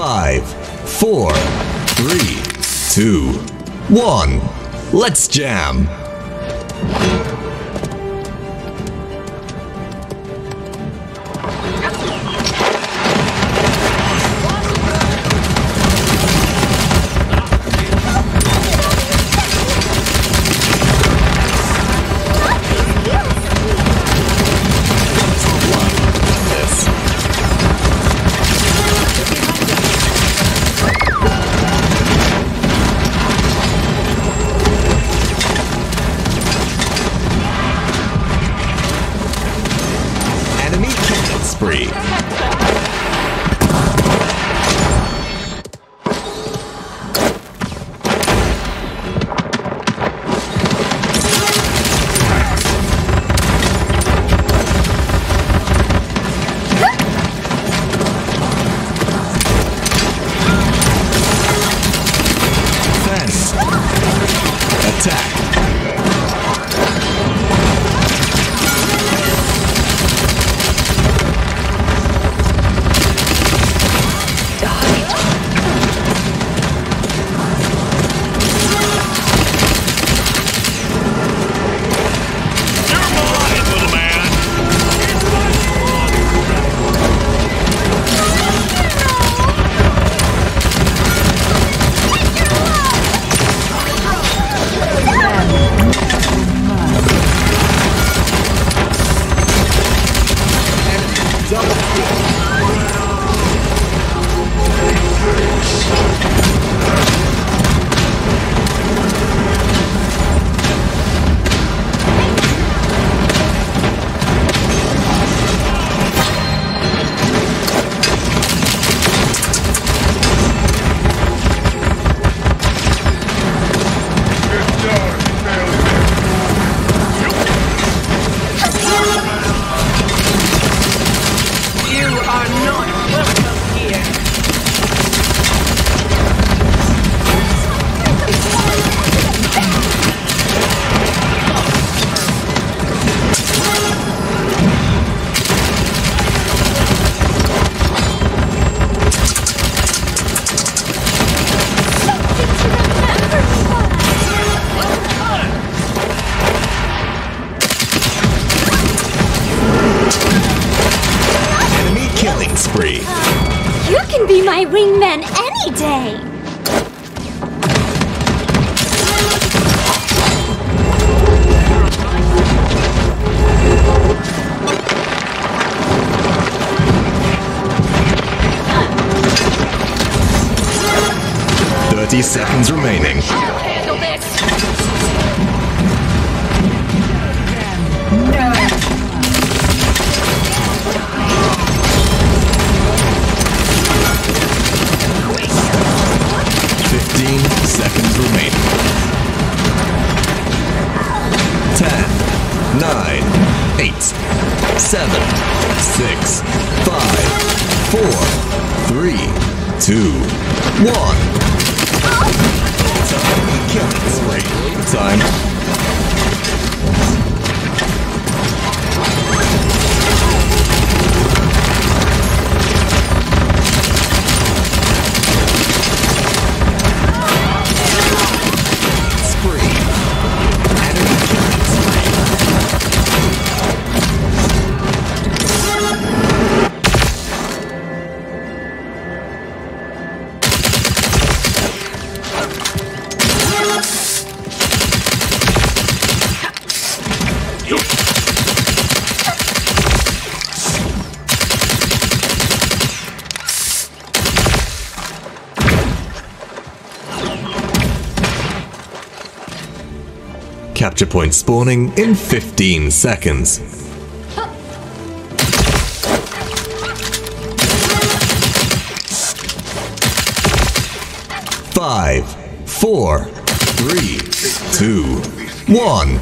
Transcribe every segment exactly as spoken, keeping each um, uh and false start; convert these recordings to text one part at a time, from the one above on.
Five, four, three, two, one. Let's jam. Spree. Defense. Attack. Spree. You can be my wingman any day! Thirty seconds remaining. I'll handle this! Fifteen seconds remaining. Ten, nine, eight, seven, six, five, four, three, two, one. Time killing spree. Time. Capture point spawning in fifteen seconds. Five, four, three, two, one.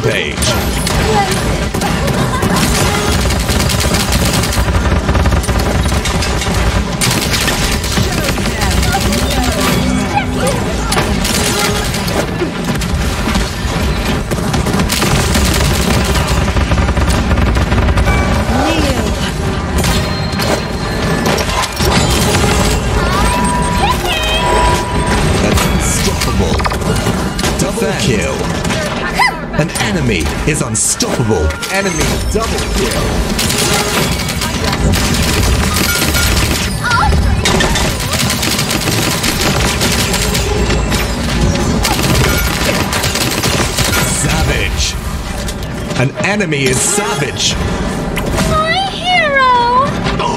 Rampage. Kill. An enemy is unstoppable. Enemy double kill. Savage. An enemy is savage. My hero!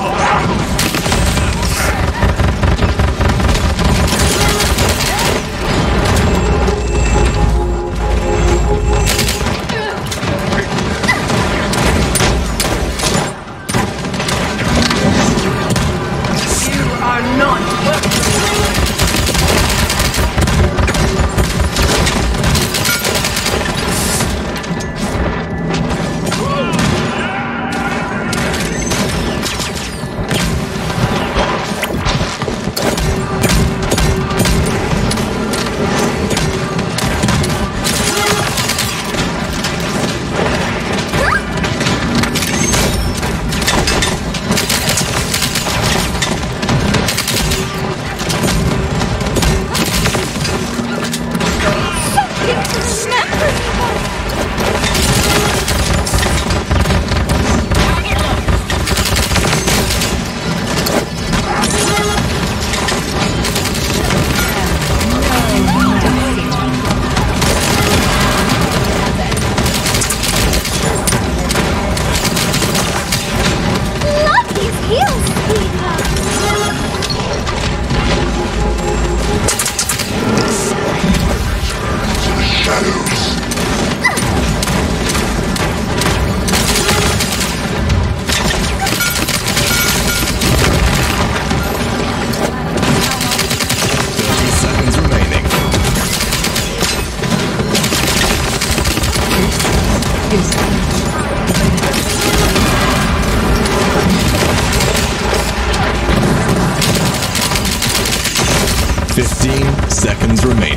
Fifteen seconds remaining.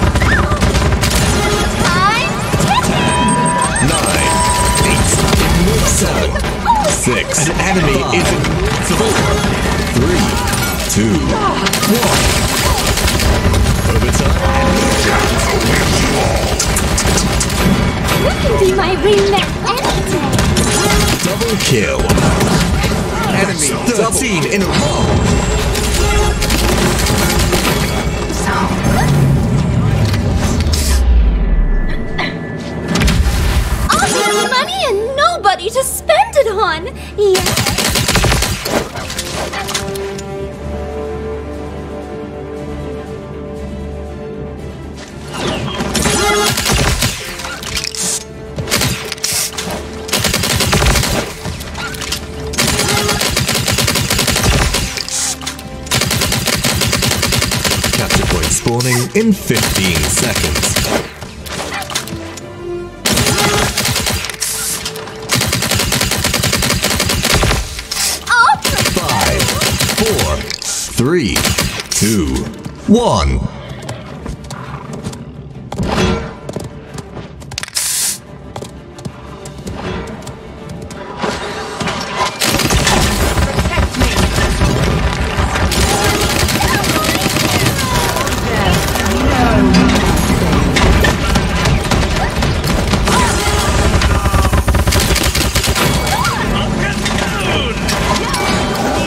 Nine, eight, seven, six. An enemy is invincible. Three, two, one. Overtime. You can be my wingman any day. Double kill. Enemy thirteen in a row. All this money and nobody to spend it on. Yeah. Capture point spawning in fifteen seconds. Five, four, three, two, one.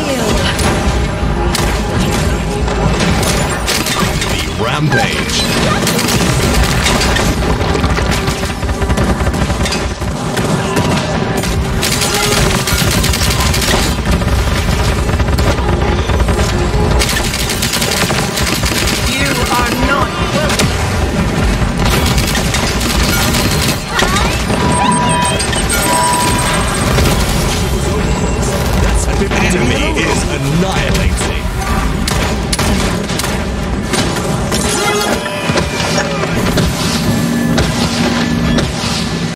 Rampage.